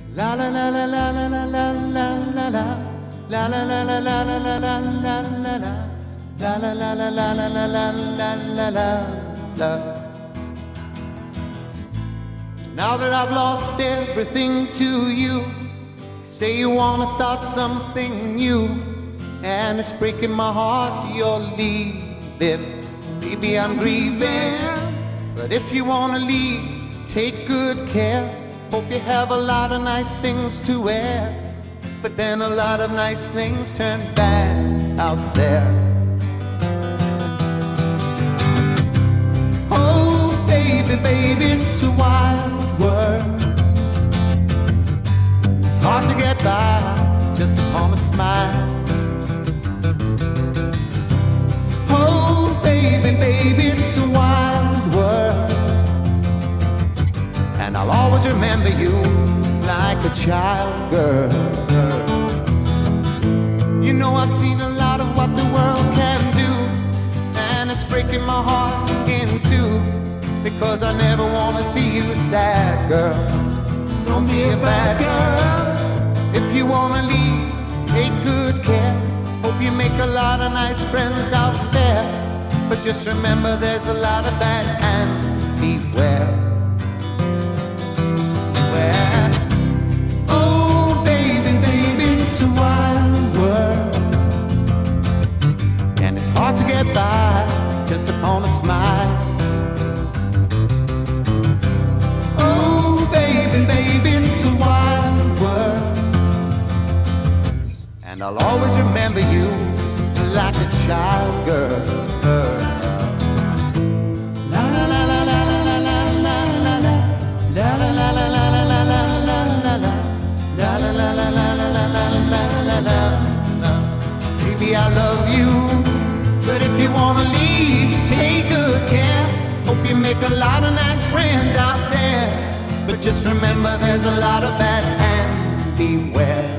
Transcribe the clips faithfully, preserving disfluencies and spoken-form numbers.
La la la la la la la la la la la. La la la la la la la la la la la. La la la la la la la la la la la. Now that I've lost everything to you, you say you wanna start something new, and it's breaking my heart you're leaving. Baby, I'm grieving, but if you wanna leave, take good care. Hope you have a lot of nice things to wear, but then a lot of nice things turn bad out there. Oh, baby, baby, it's a wild world. It's hard to get by just upon a smile. Oh, baby, baby, it's a wild world, and I'll always remember you like a child girl. You know I've seen a lot of what the world can do, and it's breaking my heart in two, because I never want to see you sad, girl. Don't be a bad girl. If you want to leave, take good care. Hope you make a lot of nice friends out there, but just remember there's a lot of bad, and beware. Beware. Oh, baby, baby, it's a wild world, and it's hard to get by just upon a smile. Oh, baby, baby, it's a wild world, and I'll always remember you like a child girl. La la la la la la la la la la. La la la la la la la la la la la. La la la la la la la la la la la. Baby, I love you, but if you wanna leave, take good care. Hope you make a lot of nice friends out there, but just remember there's a lot of bad, and beware.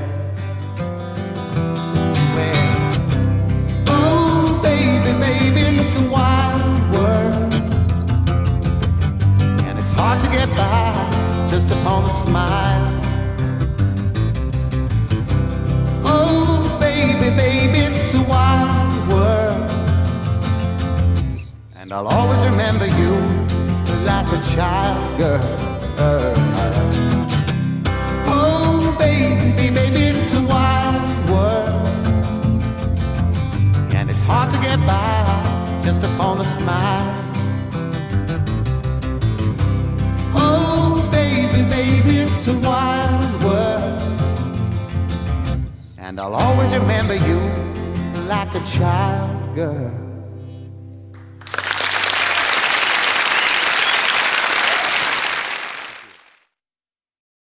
Oh, baby, baby, it's a wild world, and it's hard to get by just upon a smile. Oh, baby, baby, it's a wild world, and I'll always remember you like a child girl. Oh, baby, baby, it's a wild world, and it's hard to get by just upon a smile. Oh, baby, baby, it's a wild world, and I'll always remember you like a child girl.